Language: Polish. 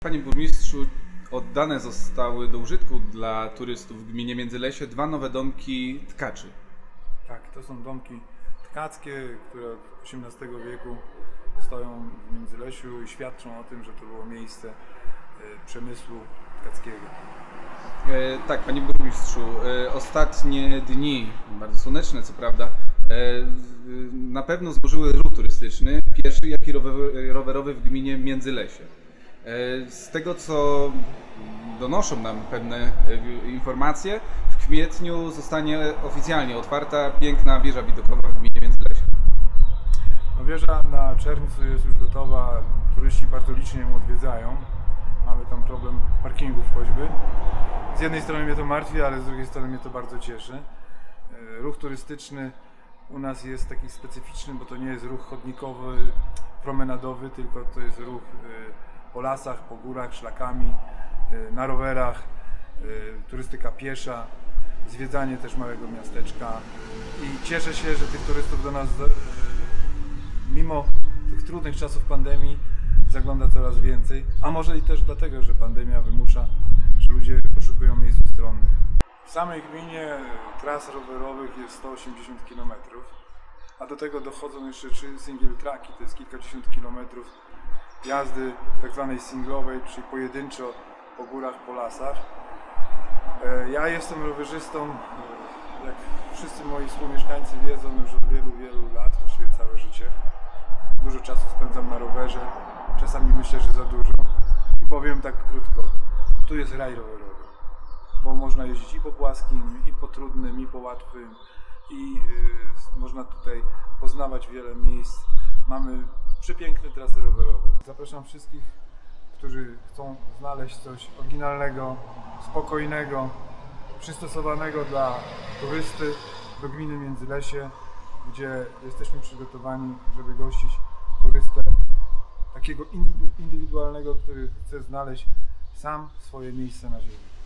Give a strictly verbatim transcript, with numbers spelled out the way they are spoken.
Panie burmistrzu, oddane zostały do użytku dla turystów w gminie Międzylesie dwa nowe domki tkaczy. Tak, to są domki tkackie, które od osiemnastego wieku stoją w Międzylesiu i świadczą o tym, że to było miejsce przemysłu tkackiego. E, tak, panie burmistrzu, e, ostatnie dni, bardzo słoneczne co prawda, e, na pewno zburzyły ruch turystyczny, pieszy jak i rowerowy w gminie Międzylesie. Z tego, co donoszą nam pewne informacje, w kwietniu zostanie oficjalnie otwarta piękna wieża widokowa w gminie Międzylesie. No, wieża na czerwcu jest już gotowa, turyści bardzo licznie ją odwiedzają. Mamy tam problem parkingów choćby. Z jednej strony mnie to martwi, ale z drugiej strony mnie to bardzo cieszy. Ruch turystyczny u nas jest taki specyficzny, bo to nie jest ruch chodnikowy, promenadowy, tylko to jest ruch po lasach, po górach, szlakami, na rowerach, turystyka piesza, zwiedzanie też małego miasteczka i cieszę się, że tych turystów do nas mimo tych trudnych czasów pandemii zagląda coraz więcej, a może i też dlatego, że pandemia wymusza, że ludzie poszukują miejsc ustronnych. W samej gminie tras rowerowych jest sto osiemdziesiąt kilometrów, a do tego dochodzą jeszcze trzy single tracki, to jest kilkadziesiąt kilometrów jazdy tak zwanej singlowej, czyli pojedynczo po górach, po lasach. Ja jestem rowerzystą, jak wszyscy moi współmieszkańcy wiedzą, już od wielu, wielu lat, właściwie całe życie. Dużo czasu spędzam na rowerze, czasami myślę, że za dużo. I powiem tak krótko, tu jest raj rowerowy, bo można jeździć i po płaskim, i po trudnym, i po łatwym, i yy, można tutaj poznawać wiele miejsc. Mamy przepiękne trasy rowerowe. Zapraszam wszystkich, którzy chcą znaleźć coś oryginalnego, spokojnego, przystosowanego dla turysty do gminy Międzylesie, gdzie jesteśmy przygotowani, żeby gościć turystę takiego indywidualnego, który chce znaleźć sam swoje miejsce na ziemi.